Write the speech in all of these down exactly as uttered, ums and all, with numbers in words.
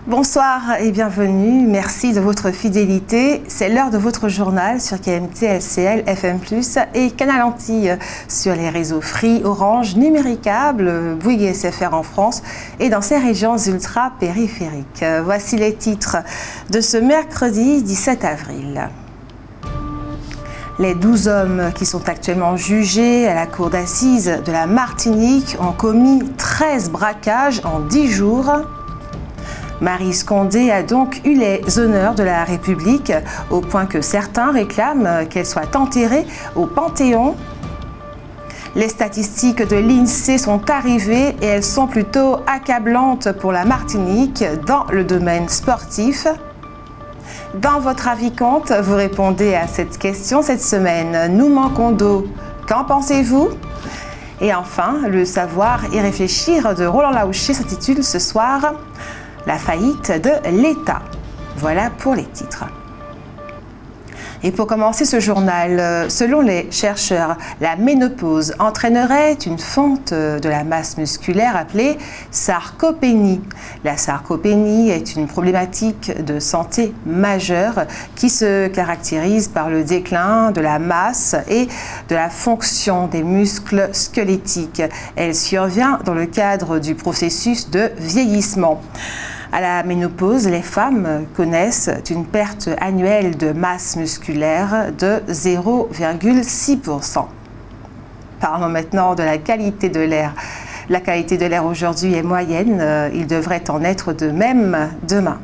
Bonsoir et bienvenue, merci de votre fidélité. C'est l'heure de votre journal sur K M T L C L, F M plus, et Canal Antilles sur les réseaux Free, Orange, Numéricable, Bouygues S F R en France et dans ces régions ultra-périphériques. Voici les titres de ce mercredi dix-sept avril. Les douze hommes qui sont actuellement jugés à la cour d'assises de la Martinique ont commis treize braquages en dix jours. Marie Scondé a donc eu les honneurs de la République, au point que certains réclament qu'elle soit enterrée au Panthéon. Les statistiques de l'INSEE sont arrivées et elles sont plutôt accablantes pour la Martinique dans le domaine sportif. Dans votre avis compte, vous répondez à cette question cette semaine. Nous manquons d'eau. Qu'en pensez-vous? Et enfin, le savoir et réfléchir de Roland Laouché s'intitule ce soir La faillite de l'État. Voilà pour les titres. Et pour commencer ce journal, selon les chercheurs, la ménopause entraînerait une fonte de la masse musculaire appelée sarcopénie. La sarcopénie est une problématique de santé majeure qui se caractérise par le déclin de la masse et de la fonction des muscles squelettiques. Elle survient dans le cadre du processus de vieillissement. À la ménopause, les femmes connaissent une perte annuelle de masse musculaire de zéro virgule six pour cent. Parlons maintenant de la qualité de l'air. La qualité de l'air aujourd'hui est moyenne, il devrait en être de même demain.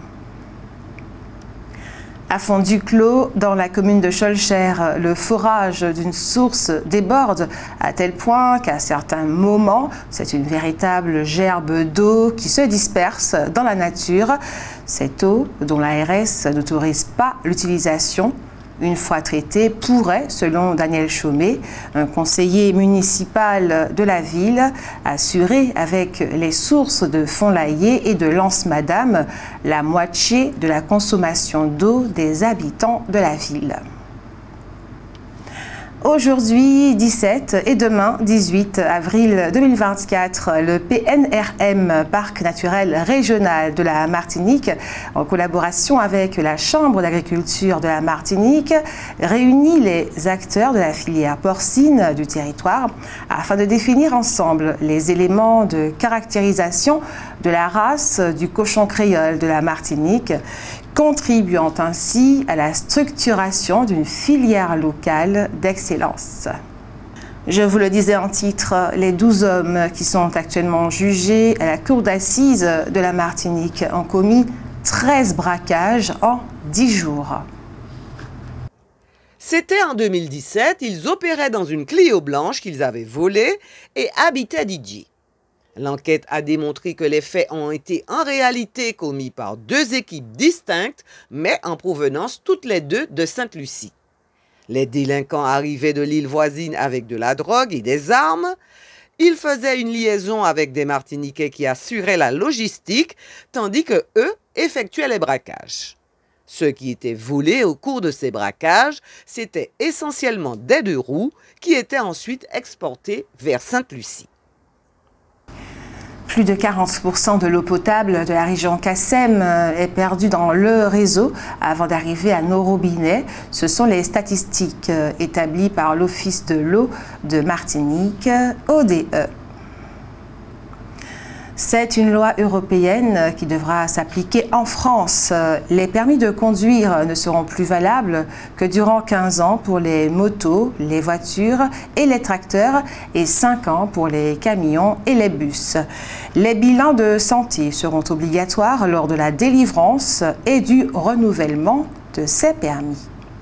À Fond-du-Clos, dans la commune de Schœlcher, le forage d'une source déborde à tel point qu'à certains moments, c'est une véritable gerbe d'eau qui se disperse dans la nature. Cette eau, dont l'A R S n'autorise pas l'utilisation, une fois traitée, pourrait, selon Daniel Chaumet, un conseiller municipal de la ville, assurer avec les sources de Fond-Laillé et de Lance-Madame la moitié de la consommation d'eau des habitants de la ville. Aujourd'hui dix-sept et demain dix-huit avril deux mille vingt-quatre, le P N R M, Parc naturel régional de la Martinique, en collaboration avec la Chambre d'agriculture de la Martinique, réunit les acteurs de la filière porcine du territoire afin de définir ensemble les éléments de caractérisation de la race du cochon créole de la Martinique, contribuant ainsi à la structuration d'une filière locale d'excellence. Je vous le disais en titre, les douze hommes qui sont actuellement jugés à la cour d'assises de la Martinique ont commis treize braquages en dix jours. C'était en deux mille dix-sept, ils opéraient dans une Clio blanche qu'ils avaient volée et habitaient Didier. L'enquête a démontré que les faits ont été en réalité commis par deux équipes distinctes, mais en provenance toutes les deux de Sainte-Lucie. Les délinquants arrivaient de l'île voisine avec de la drogue et des armes. Ils faisaient une liaison avec des Martiniquais qui assuraient la logistique, tandis que eux effectuaient les braquages. Ce qui était volé au cours de ces braquages, c'était essentiellement des deux roues qui étaient ensuite exportés vers Sainte-Lucie. Plus de quarante pour cent de l'eau potable de la région Kassem est perdue dans le réseau avant d'arriver à nos robinets. Ce sont les statistiques établies par l'Office de l'eau de Martinique, O D E. C'est une loi européenne qui devra s'appliquer en France. Les permis de conduire ne seront plus valables que durant quinze ans pour les motos, les voitures et les tracteurs et cinq ans pour les camions et les bus. Les bilans de santé seront obligatoires lors de la délivrance et du renouvellement de ces permis.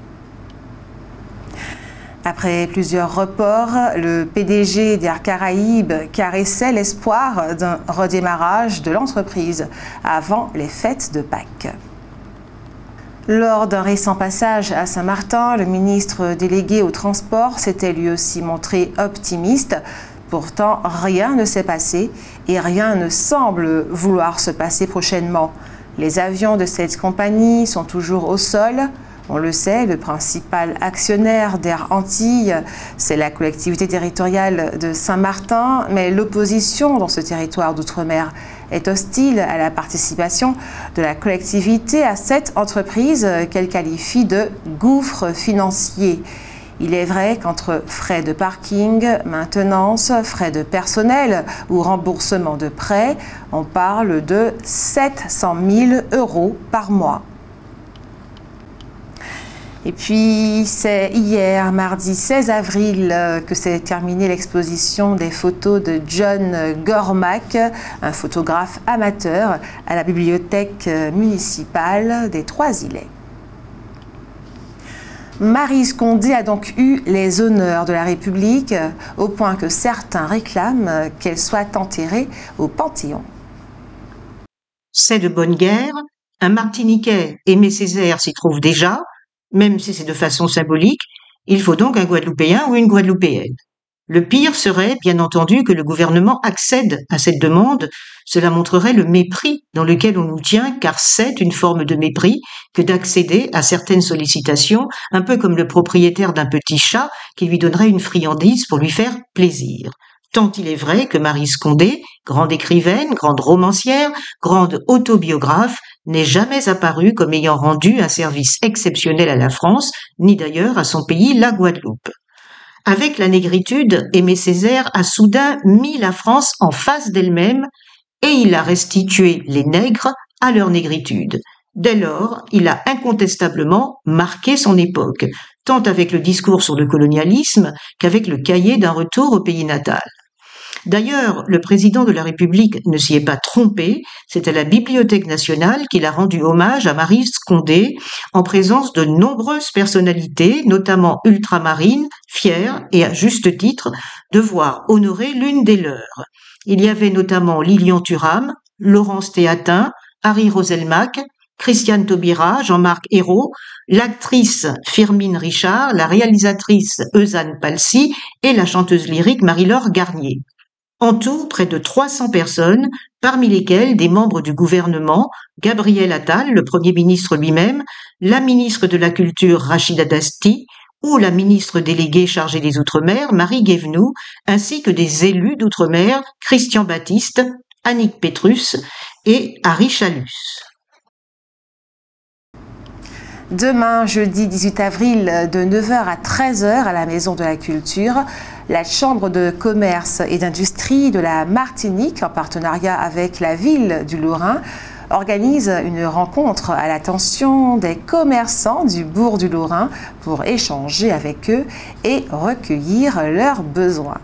Après plusieurs reports, le P D G d'Air Caraïbes caressait l'espoir d'un redémarrage de l'entreprise avant les fêtes de Pâques. Lors d'un récent passage à Saint-Martin, le ministre délégué au transport s'était lui aussi montré optimiste. Pourtant, rien ne s'est passé et rien ne semble vouloir se passer prochainement. Les avions de cette compagnie sont toujours au sol. On le sait, le principal actionnaire d'Air Antilles, c'est la collectivité territoriale de Saint-Martin, mais l'opposition dans ce territoire d'outre-mer est hostile à la participation de la collectivité à cette entreprise qu'elle qualifie de gouffre financier. Il est vrai qu'entre frais de parking, maintenance, frais de personnel ou remboursement de prêts, on parle de sept cent mille euros par mois. Et puis, c'est hier, mardi seize avril, que s'est terminée l'exposition des photos de John Gormack, un photographe amateur, à la bibliothèque municipale des Trois-Îlets. Maryse Condé a donc eu les honneurs de la République, au point que certains réclament qu'elle soit enterrée au Panthéon. C'est de bonne guerre. Un Martiniquais, Aimé Césaire, s'y trouve déjà, même si c'est de façon symbolique. Il faut donc un Guadeloupéen ou une Guadeloupéenne. Le pire serait, bien entendu, que le gouvernement accède à cette demande. Cela montrerait le mépris dans lequel on nous tient, car c'est une forme de mépris que d'accéder à certaines sollicitations, un peu comme le propriétaire d'un petit chat qui lui donnerait une friandise pour lui faire plaisir. Tant il est vrai que Maryse Condé, grande écrivaine, grande romancière, grande autobiographe, n'est jamais apparue comme ayant rendu un service exceptionnel à la France, ni d'ailleurs à son pays, la Guadeloupe. Avec la négritude, Aimé Césaire a soudain mis la France en face d'elle-même et il a restitué les nègres à leur négritude. Dès lors, il a incontestablement marqué son époque, tant avec le discours sur le colonialisme qu'avec le cahier d'un retour au pays natal. D'ailleurs, le président de la République ne s'y est pas trompé, c'est à la Bibliothèque nationale qu'il a rendu hommage à Maryse Condé en présence de nombreuses personnalités, notamment ultramarines, fières et à juste titre de voir honorer l'une des leurs. Il y avait notamment Lilian Thuram, Laurence Théatin, Harry Roselmack, Christiane Taubira, Jean-Marc Ayrault, l'actrice Firmine Richard, la réalisatrice Eusanne Palsy et la chanteuse lyrique Marie-Laure Garnier. En tout, près de trois cents personnes, parmi lesquelles des membres du gouvernement, Gabriel Attal, le Premier ministre lui-même, la ministre de la Culture Rachida Dati ou la ministre déléguée chargée des Outre-mer, Marie Guévenoux, ainsi que des élus d'Outre-mer, Christian Baptiste, Annick Pétrus et Harry Chalus. Demain, jeudi dix-huit avril, de neuf heures à treize heures à la Maison de la Culture, la Chambre de commerce et d'industrie de la Martinique, en partenariat avec la ville du Lorrain, organise une rencontre à l'attention des commerçants du bourg du Lorrain pour échanger avec eux et recueillir leurs besoins.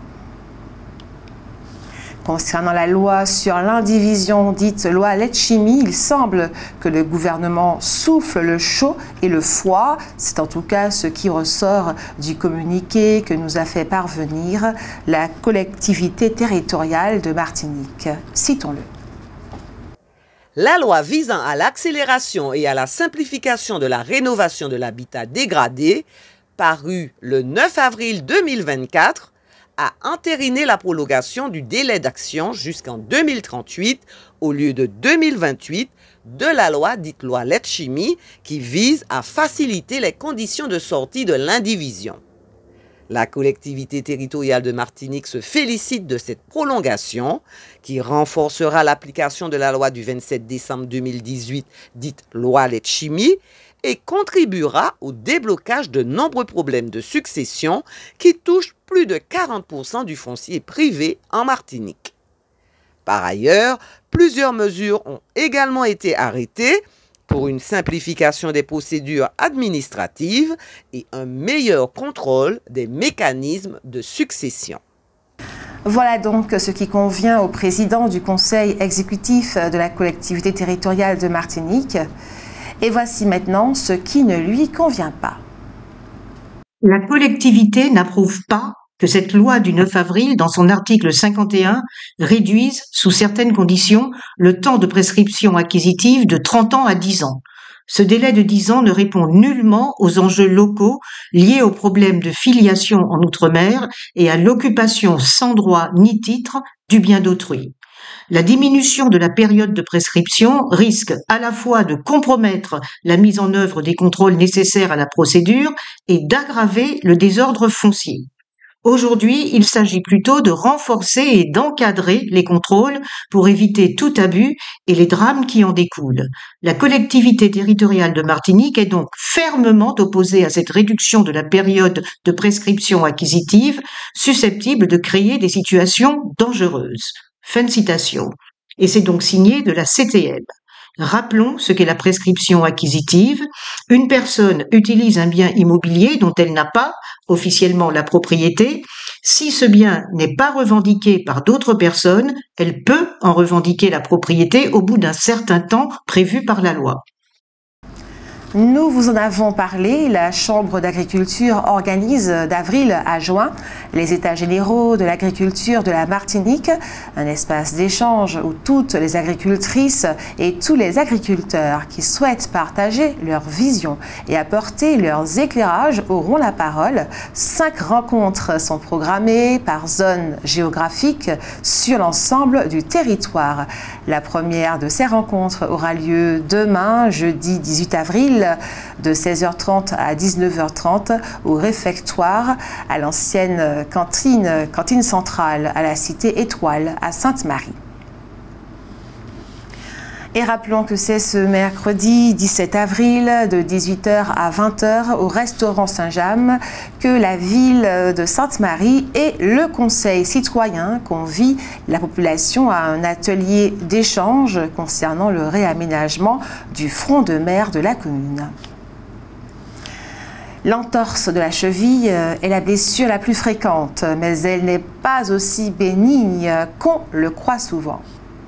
Concernant la loi sur l'indivision dite loi Letchimy, il semble que le gouvernement souffle le chaud et le froid. C'est en tout cas ce qui ressort du communiqué que nous a fait parvenir la collectivité territoriale de Martinique. Citons-le. La loi visant à l'accélération et à la simplification de la rénovation de l'habitat dégradé, parue le neuf avril deux mille vingt-quatre, a entériné la prolongation du délai d'action jusqu'en deux mille trente-huit au lieu de deux mille vingt-huit de la loi dite loi Letchimy qui vise à faciliter les conditions de sortie de l'indivision. La collectivité territoriale de Martinique se félicite de cette prolongation qui renforcera l'application de la loi du vingt-sept décembre deux mille dix-huit dite loi Letchimy et contribuera au déblocage de nombreux problèmes de succession qui touchent plus de quarante pour cent du foncier privé en Martinique. Par ailleurs, plusieurs mesures ont également été arrêtées pour une simplification des procédures administratives et un meilleur contrôle des mécanismes de succession. Voilà donc ce qui convient au président du conseil exécutif de la collectivité territoriale de Martinique. Et voici maintenant ce qui ne lui convient pas. La collectivité n'approuve pas que cette loi du neuf avril, dans son article cinquante et un, réduise, sous certaines conditions, le temps de prescription acquisitive de trente ans à dix ans. Ce délai de dix ans ne répond nullement aux enjeux locaux liés aux problèmes de filiation en Outre-mer et à l'occupation sans droit ni titre du bien d'autrui. La diminution de la période de prescription risque à la fois de compromettre la mise en œuvre des contrôles nécessaires à la procédure et d'aggraver le désordre foncier. Aujourd'hui, il s'agit plutôt de renforcer et d'encadrer les contrôles pour éviter tout abus et les drames qui en découlent. La collectivité territoriale de Martinique est donc fermement opposée à cette réduction de la période de prescription acquisitive susceptible de créer des situations dangereuses. Fin de citation. Et c'est donc signé de la C T M. Rappelons ce qu'est la prescription acquisitive. Une personne utilise un bien immobilier dont elle n'a pas officiellement la propriété. Si ce bien n'est pas revendiqué par d'autres personnes, elle peut en revendiquer la propriété au bout d'un certain temps prévu par la loi. Nous vous en avons parlé, la Chambre d'agriculture organise d'avril à juin les États généraux de l'agriculture de la Martinique, un espace d'échange où toutes les agricultrices et tous les agriculteurs qui souhaitent partager leur vision et apporter leurs éclairages auront la parole. Cinq rencontres sont programmées par zone géographique sur l'ensemble du territoire. La première de ces rencontres aura lieu demain, jeudi dix-huit avril, de seize heures trente à dix-neuf heures trente au réfectoire à l'ancienne cantine, cantine centrale à la cité Étoile à Sainte-Marie. Et rappelons que c'est ce mercredi dix-sept avril de dix-huit heures à vingt heures au restaurant Saint-James que la ville de Sainte-Marie et le Conseil citoyen convient la population à un atelier d'échange concernant le réaménagement du front de mer de la commune. L'entorse de la cheville est la blessure la plus fréquente, mais elle n'est pas aussi bénigne qu'on le croit souvent.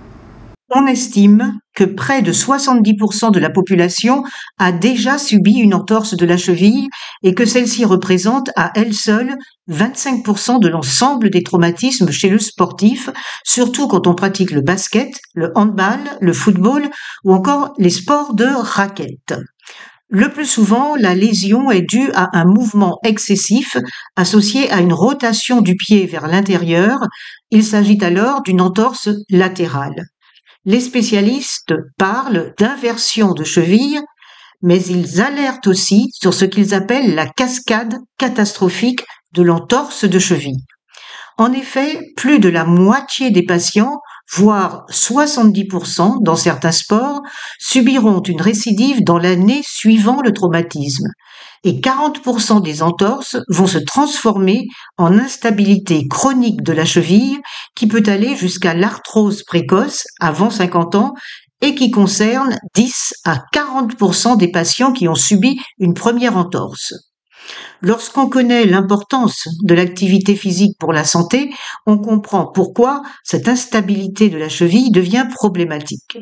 On estime que près de soixante-dix pour cent de la population a déjà subi une entorse de la cheville et que celle-ci représente à elle seule vingt-cinq pour cent de l'ensemble des traumatismes chez le sportif, surtout quand on pratique le basket, le handball, le football ou encore les sports de raquette. Le plus souvent, la lésion est due à un mouvement excessif associé à une rotation du pied vers l'intérieur. Il s'agit alors d'une entorse latérale. Les spécialistes parlent d'inversion de cheville, mais ils alertent aussi sur ce qu'ils appellent la cascade catastrophique de l'entorse de cheville. En effet, plus de la moitié des patients, voire soixante-dix pour cent dans certains sports, subiront une récidive dans l'année suivant le traumatisme. Et quarante pour cent des entorses vont se transformer en instabilité chronique de la cheville qui peut aller jusqu'à l'arthrose précoce avant cinquante ans et qui concerne dix à quarante pour cent des patients qui ont subi une première entorse. Lorsqu'on connaît l'importance de l'activité physique pour la santé, on comprend pourquoi cette instabilité de la cheville devient problématique.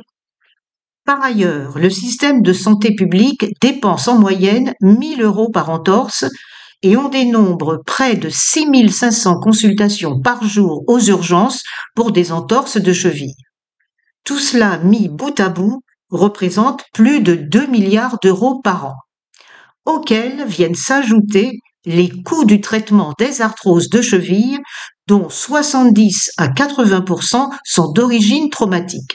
Par ailleurs, le système de santé publique dépense en moyenne mille euros par entorse et on dénombre près de six mille cinq cents consultations par jour aux urgences pour des entorses de cheville. Tout cela mis bout à bout représente plus de deux milliards d'euros par an, auxquels viennent s'ajouter les coûts du traitement des arthroses de cheville, dont soixante-dix à quatre-vingts pour cent sont d'origine traumatique.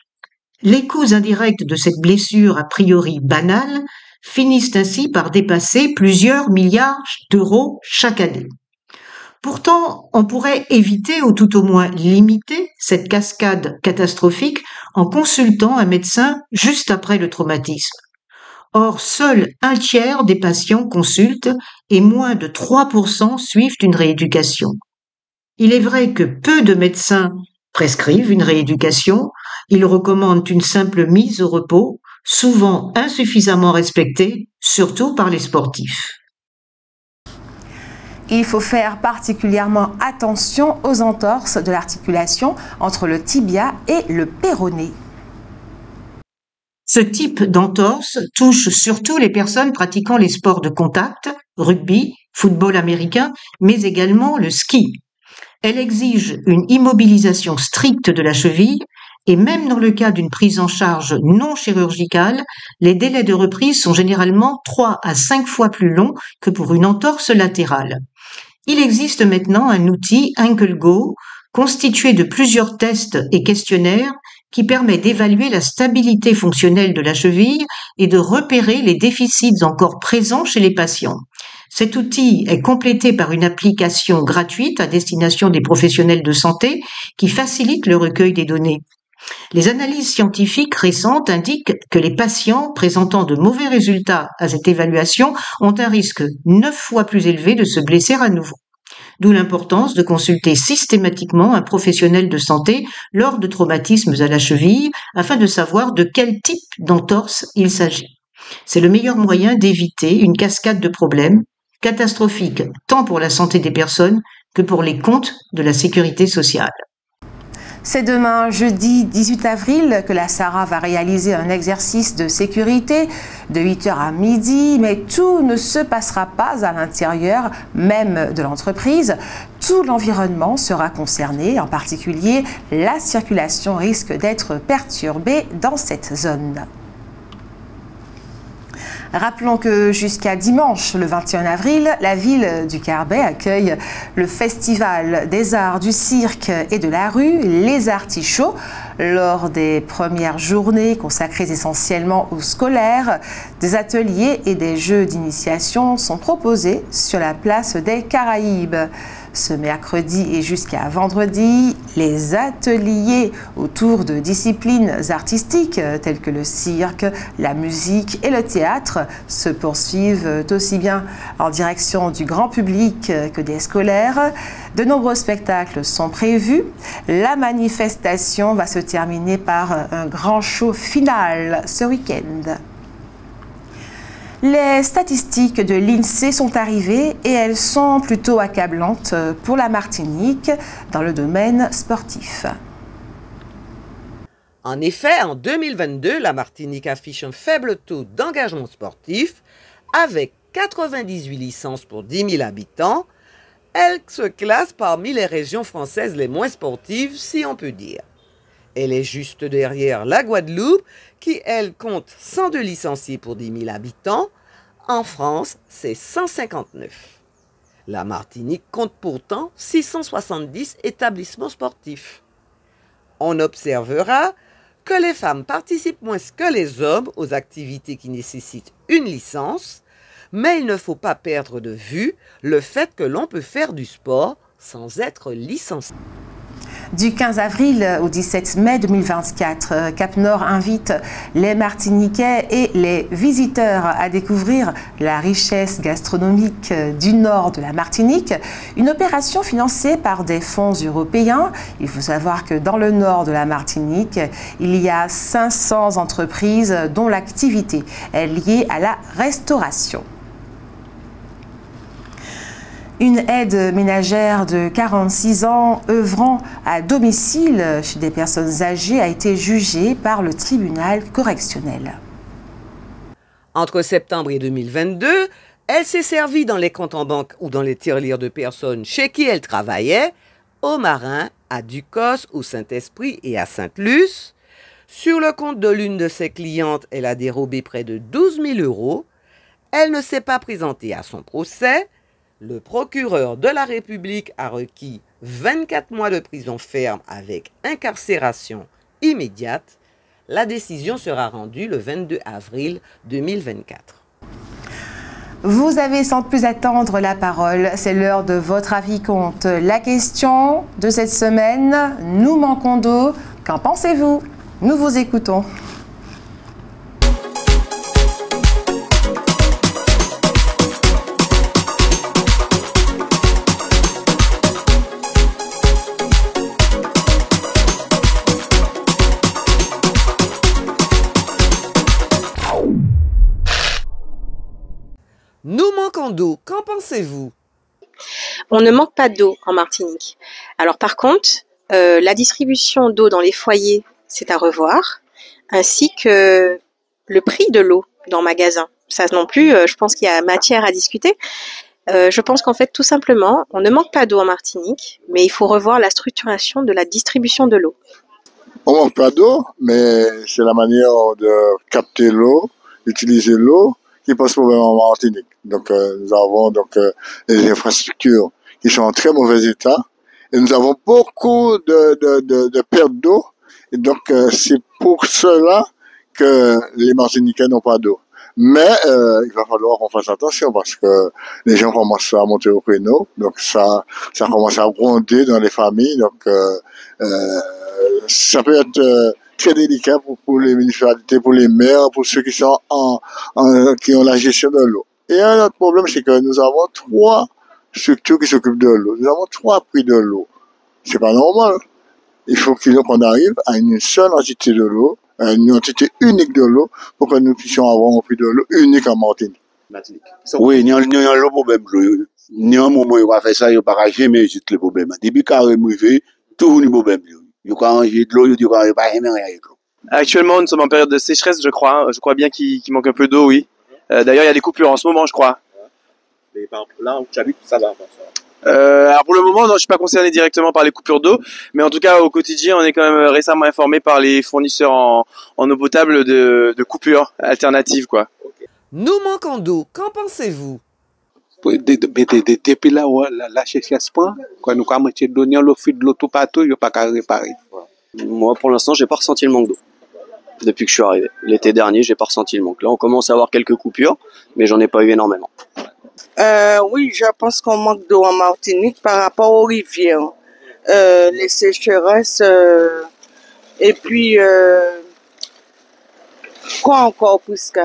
Les coûts indirects de cette blessure a priori banale finissent ainsi par dépasser plusieurs milliards d'euros chaque année. Pourtant, on pourrait éviter ou tout au moins limiter cette cascade catastrophique en consultant un médecin juste après le traumatisme. Or, seul un tiers des patients consultent et moins de trois pour cent suivent une rééducation. Il est vrai que peu de médecins prescrivent une rééducation, ils recommandent une simple mise au repos, souvent insuffisamment respectée, surtout par les sportifs. Il faut faire particulièrement attention aux entorses de l'articulation entre le tibia et le péroné. Ce type d'entorse touche surtout les personnes pratiquant les sports de contact, rugby, football américain, mais également le ski. Elle exige une immobilisation stricte de la cheville et même dans le cas d'une prise en charge non chirurgicale, les délais de reprise sont généralement trois à cinq fois plus longs que pour une entorse latérale. Il existe maintenant un outil AnkleGo constitué de plusieurs tests et questionnaires qui permet d'évaluer la stabilité fonctionnelle de la cheville et de repérer les déficits encore présents chez les patients. Cet outil est complété par une application gratuite à destination des professionnels de santé qui facilite le recueil des données. Les analyses scientifiques récentes indiquent que les patients présentant de mauvais résultats à cette évaluation ont un risque neuf fois plus élevé de se blesser à nouveau. D'où l'importance de consulter systématiquement un professionnel de santé lors de traumatismes à la cheville afin de savoir de quel type d'entorse il s'agit. C'est le meilleur moyen d'éviter une cascade de problèmes catastrophiques tant pour la santé des personnes que pour les comptes de la sécurité sociale. C'est demain, jeudi dix-huit avril, que la SARA va réaliser un exercice de sécurité de huit heures à midi, mais tout ne se passera pas à l'intérieur même de l'entreprise. Tout l'environnement sera concerné, en particulier la circulation risque d'être perturbée dans cette zone. Rappelons que jusqu'à dimanche, le vingt et un avril, la ville du Carbet accueille le Festival des arts du cirque et de la rue, les Artichauts. Lors des premières journées consacrées essentiellement aux scolaires, des ateliers et des jeux d'initiation sont proposés sur la place des Caraïbes. Ce mercredi et jusqu'à vendredi, les ateliers autour de disciplines artistiques telles que le cirque, la musique et le théâtre se poursuivent aussi bien en direction du grand public que des scolaires. De nombreux spectacles sont prévus. La manifestation va se terminer par un grand show final ce week-end. Les statistiques de l'INSEE sont arrivées et elles sont plutôt accablantes pour la Martinique dans le domaine sportif. En effet, en deux mille vingt-deux, la Martinique affiche un faible taux d'engagement sportif avec quatre-vingt-dix-huit licences pour dix mille habitants. Elle se classe parmi les régions françaises les moins sportives, si on peut dire. Elle est juste derrière la Guadeloupe, qui, elle, compte cent deux licenciés pour dix mille habitants. En France, c'est cent cinquante-neuf. La Martinique compte pourtant six cent soixante-dix établissements sportifs. On observera que les femmes participent moins que les hommes aux activités qui nécessitent une licence, mais il ne faut pas perdre de vue le fait que l'on peut faire du sport sans être licencié. Du quinze avril au dix-sept mai deux mille vingt-quatre, Cap Nord invite les Martiniquais et les visiteurs à découvrir la richesse gastronomique du nord de la Martinique. Une opération financée par des fonds européens. Il faut savoir que dans le nord de la Martinique, il y a cinq cents entreprises dont l'activité est liée à la restauration. Une aide ménagère de quarante-six ans œuvrant à domicile chez des personnes âgées a été jugée par le tribunal correctionnel. Entre septembre et deux mille vingt-deux, elle s'est servie dans les comptes en banque ou dans les tirelires de personnes chez qui elle travaillait, au Marin, à Ducos, au Saint-Esprit et à Sainte-Luce. Sur le compte de l'une de ses clientes, elle a dérobé près de douze mille euros. Elle ne s'est pas présentée à son procès. Le procureur de la République a requis vingt-quatre mois de prison ferme avec incarcération immédiate. La décision sera rendue le vingt-deux avril deux mille vingt-quatre. Vous avez sans plus attendre la parole. C'est l'heure de votre avis compte. La question de cette semaine, nous manquons d'eau. Qu'en pensez-vous? Nous vous écoutons. Nous manquons d'eau, qu'en pensez-vous? On ne manque pas d'eau en Martinique. Alors par contre, euh, la distribution d'eau dans les foyers, c'est à revoir, ainsi que le prix de l'eau dans le magasin. Ça non plus, euh, je pense qu'il y a matière à discuter. Euh, je pense qu'en fait, tout simplement, on ne manque pas d'eau en Martinique, mais il faut revoir la structuration de la distribution de l'eau. On ne manque pas d'eau, mais c'est la manière de capter l'eau, d'utiliser l'eau, qui pose problème en Martinique. Donc euh, nous avons donc euh, des infrastructures qui sont en très mauvais état et nous avons beaucoup de, de, de, de pertes d'eau. Et donc euh, c'est pour cela que les Martiniquais n'ont pas d'eau. Mais euh, il va falloir qu'on fasse attention parce que les gens commencent à monter au créneau, donc ça, ça commence à gronder dans les familles, donc euh, euh, ça peut être euh, très délicat pour, pour les municipalités, pour les maires, pour ceux qui sont en, en qui ont la gestion de l'eau. Et un autre problème, c'est que nous avons trois structures qui s'occupent de l'eau. Nous avons trois prix de l'eau. C'est pas normal. Il faut qu'on arrive à une seule entité de l'eau, une entité unique de l'eau, pour que nous puissions avoir un prix de l'eau unique en Martinique. Oui, il y a le problème de l'eau. Il y a un moment où on va faire ça, il n'y a pas jamais juste le problème. Depuis qu'il arrivé, tout le problème. Il y a arranger de l'eau, il y a pas rien de l'eau. Actuellement, nous sommes en période de sécheresse, je crois. Je crois bien qu'il qu manque un peu d'eau, oui. Euh, D'ailleurs, il y a des coupures en ce moment, je crois. Mais par exemple, là où tu habites, ça va. Euh, alors pour le moment, non, je suis pas concerné directement par les coupures d'eau, mais en tout cas au quotidien, on est quand même récemment informé par les fournisseurs en, en eau potable de, de coupures alternatives, quoi. Nous manquons d'eau, qu'en pensez-vous? Depuis là, la, la sécheresse prend, quand nous avons donné l'eau de l'eau tout partout, il n'y a pas qu'à réparer. Moi, pour l'instant, j'ai pas ressenti le manque d'eau. Depuis que je suis arrivé. L'été dernier, j'ai pas ressenti le manque. Là, on commence à avoir quelques coupures, mais j'en ai pas eu énormément. Euh, oui, je pense qu'on manque d'eau en Martinique par rapport aux rivières. Euh, les sécheresses, euh, et puis, euh, quoi encore, puisque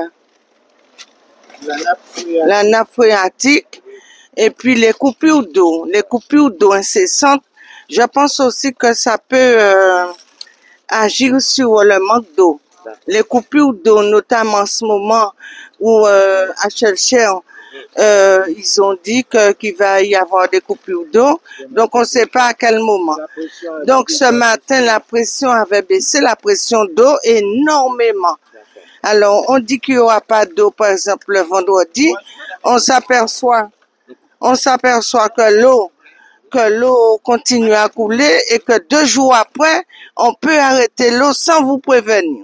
la nappe phréatique. La nappe phréatique, et puis les coupures d'eau, les coupures d'eau incessantes. Je pense aussi que ça peut euh, agir sur le manque d'eau. Les coupures d'eau, notamment en ce moment où euh, à Chelcher, Euh, ils ont dit que qu'il va y avoir des coupures d'eau, donc on ne sait pas à quel moment. Donc ce matin, la pression avait baissé, la pression d'eau énormément. Alors on dit qu'il n'y aura pas d'eau, par exemple le vendredi, on s'aperçoit, on s'aperçoit que l'eau, que l'eau continue à couler et que deux jours après, on peut arrêter l'eau sans vous prévenir.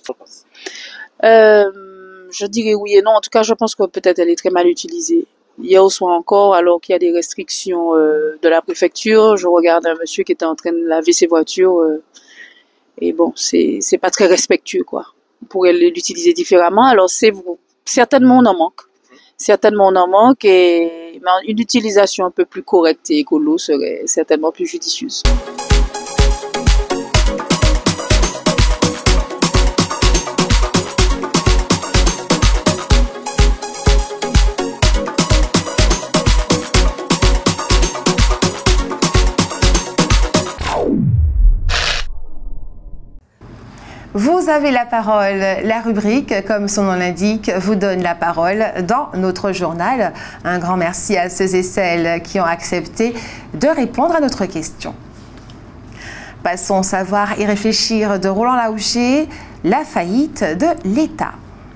Euh... Je dirais oui et non. En tout cas, je pense que peut-être elle est très mal utilisée. Hier au soir encore, alors qu'il y a des restrictions euh, de la préfecture, je regarde un monsieur qui était en train de laver ses voitures. Euh, et bon, c'est c'est pas très respectueux, quoi. On pourrait l'utiliser différemment. Alors, c'est certainement on en manque. Certainement on en manque. Et mais une utilisation un peu plus correcte et écolo serait certainement plus judicieuse. Vous avez la parole. La rubrique, comme son nom l'indique, vous donne la parole dans notre journal. Un grand merci à ceux et celles qui ont accepté de répondre à notre question. Passons au savoir et réfléchir de Roland Laouché, la faillite de l'État.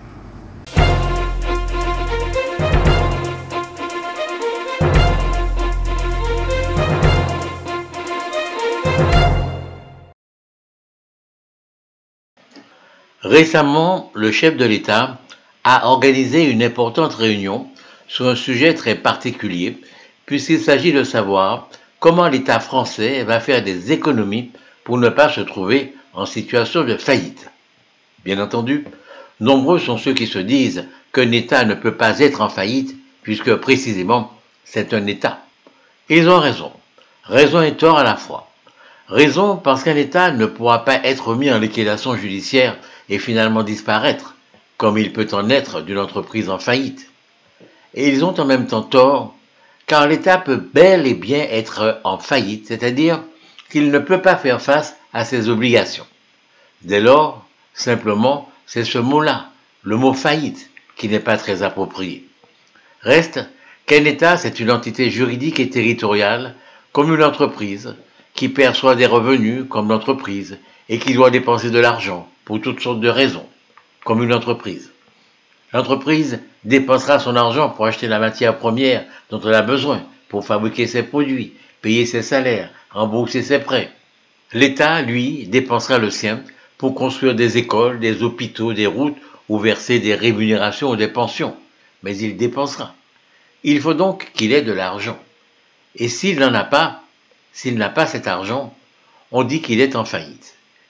Récemment, le chef de l'État a organisé une importante réunion sur un sujet très particulier, puisqu'il s'agit de savoir comment l'État français va faire des économies pour ne pas se trouver en situation de faillite. Bien entendu, nombreux sont ceux qui se disent qu'un État ne peut pas être en faillite, puisque précisément c'est un État. Ils ont raison, raison et tort à la fois. Raison parce qu'un État ne pourra pas être mis en liquidation judiciaire et finalement disparaître, comme il peut en être d'une entreprise en faillite. Et ils ont en même temps tort, car l'État peut bel et bien être en faillite, c'est-à-dire qu'il ne peut pas faire face à ses obligations. Dès lors, simplement, c'est ce mot-là, le mot faillite, qui n'est pas très approprié. Reste qu'un État, c'est une entité juridique et territoriale, comme une entreprise, qui perçoit des revenus comme l'entreprise et qui doit dépenser de l'argent pour toutes sortes de raisons, comme une entreprise. L'entreprise dépensera son argent pour acheter la matière première dont elle a besoin pour fabriquer ses produits, payer ses salaires, rembourser ses prêts. L'État, lui, dépensera le sien pour construire des écoles, des hôpitaux, des routes ou verser des rémunérations ou des pensions. Mais il dépensera. Il faut donc qu'il ait de l'argent. Et s'il n'en a pas, s'il n'a pas cet argent, on dit qu'il est en faillite.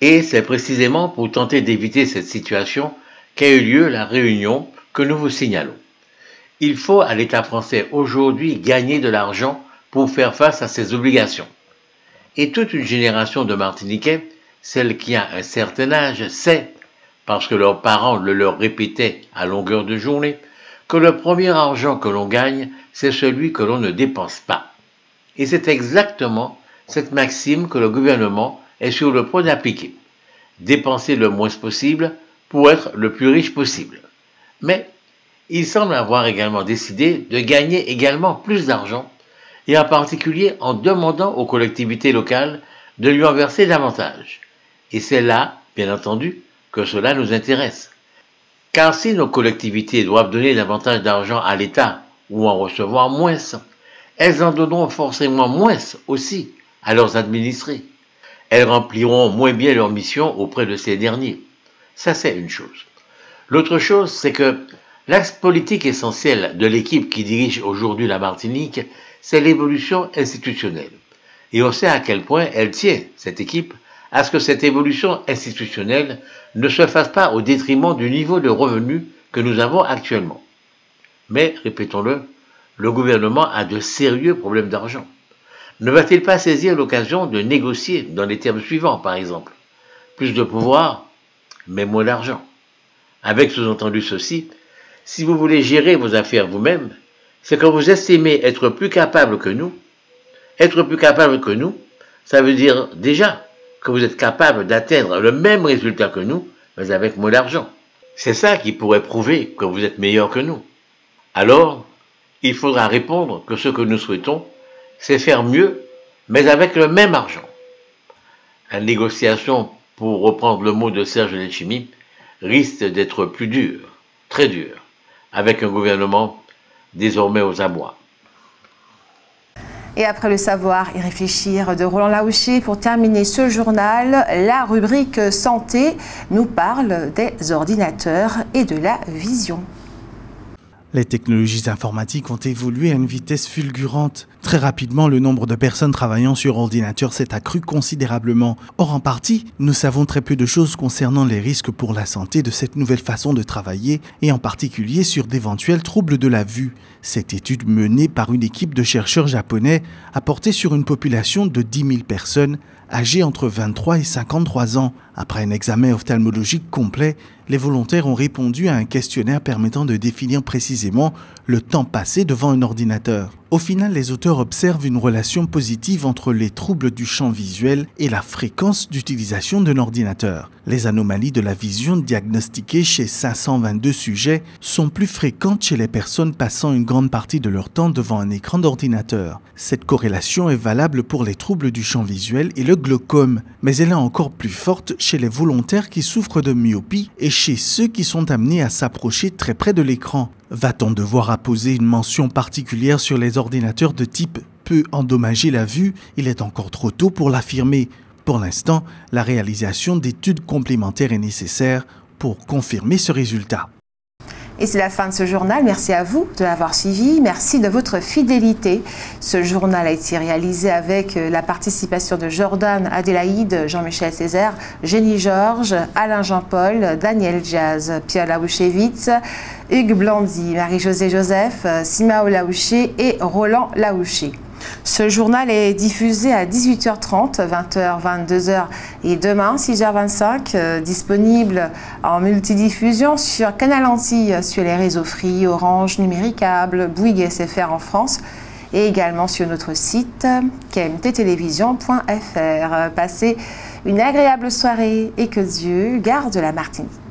Et c'est précisément pour tenter d'éviter cette situation qu'a eu lieu la réunion que nous vous signalons. Il faut à l'État français aujourd'hui gagner de l'argent pour faire face à ses obligations. Et toute une génération de Martiniquais, celle qui a un certain âge, sait, parce que leurs parents le leur répétaient à longueur de journée, que le premier argent que l'on gagne, c'est celui que l'on ne dépense pas. Et c'est exactement cette maxime que le gouvernement est sur le point d'appliquer. Dépenser le moins possible pour être le plus riche possible. Mais il semble avoir également décidé de gagner également plus d'argent, et en particulier en demandant aux collectivités locales de lui en verser davantage. Et c'est là, bien entendu, que cela nous intéresse. Car si nos collectivités doivent donner davantage d'argent à l'État ou en recevoir moins, elles en donneront forcément moins aussi à leurs administrés. Elles rempliront moins bien leur mission auprès de ces derniers. Ça, c'est une chose. L'autre chose, c'est que l'axe politique essentiel de l'équipe qui dirige aujourd'hui la Martinique, c'est l'évolution institutionnelle. Et on sait à quel point elle tient, cette équipe, à ce que cette évolution institutionnelle ne se fasse pas au détriment du niveau de revenus que nous avons actuellement. Mais, répétons-le, le gouvernement a de sérieux problèmes d'argent. Ne va-t-il pas saisir l'occasion de négocier dans les termes suivants, par exemple? Plus de pouvoir, mais moins d'argent. Avec sous-entendu ceci, si vous voulez gérer vos affaires vous-même, c'est quand vous estimez être plus capable que nous. Être plus capable que nous, ça veut dire déjà que vous êtes capable d'atteindre le même résultat que nous, mais avec moins d'argent. C'est ça qui pourrait prouver que vous êtes meilleur que nous. Alors, il faudra répondre que ce que nous souhaitons, c'est faire mieux, mais avec le même argent. La négociation, pour reprendre le mot de Serge Letchimy, risque d'être plus dure, très dure, avec un gouvernement désormais aux abois. Et après le savoir et réfléchir de Roland Laouché, pour terminer ce journal, la rubrique santé nous parle des ordinateurs et de la vision. Les technologies informatiques ont évolué à une vitesse fulgurante. Très rapidement, le nombre de personnes travaillant sur ordinateur s'est accru considérablement. Or, en partie, nous savons très peu de choses concernant les risques pour la santé de cette nouvelle façon de travailler et en particulier sur d'éventuels troubles de la vue. Cette étude menée par une équipe de chercheurs japonais a porté sur une population de dix mille personnes âgées entre vingt-trois et cinquante-trois ans. Après un examen ophtalmologique complet, les volontaires ont répondu à un questionnaire permettant de définir précisément le temps passé devant un ordinateur. Au final, les auteurs observent une relation positive entre les troubles du champ visuel et la fréquence d'utilisation d'un ordinateur. Les anomalies de la vision diagnostiquées chez cinq cent vingt-deux sujets sont plus fréquentes chez les personnes passant une grande partie de leur temps devant un écran d'ordinateur. Cette corrélation est valable pour les troubles du champ visuel et le glaucome, mais elle est encore plus forte chez les volontaires qui souffrent de myopie et chez ceux qui sont amenés à s'approcher très près de l'écran. Va-t-on devoir apposer une mention particulière sur les ordinateurs de type « peut endommager la vue » ? Il est encore trop tôt pour l'affirmer. Pour l'instant, la réalisation d'études complémentaires est nécessaire pour confirmer ce résultat. Et c'est la fin de ce journal. Merci à vous de l'avoir suivi. Merci de votre fidélité. Ce journal a été réalisé avec la participation de Jordan Adélaïde, Jean-Michel Césaire, Jenny Georges, Alain Jean-Paul, Daniel Diaz, Pierre Laouchevitz, Hugues Blandy, Marie-Josée Joseph, Simao Laouché et Roland Laouché. Ce journal est diffusé à dix-huit heures trente, vingt heures, vingt-deux heures et demain six heures vingt-cinq, euh, disponible en multidiffusion sur Canal Antilles, sur les réseaux Free, Orange, Numéricable, Bouygues S F R en France et également sur notre site k m t télévision point f r. Passez une agréable soirée et que Dieu garde la Martinique.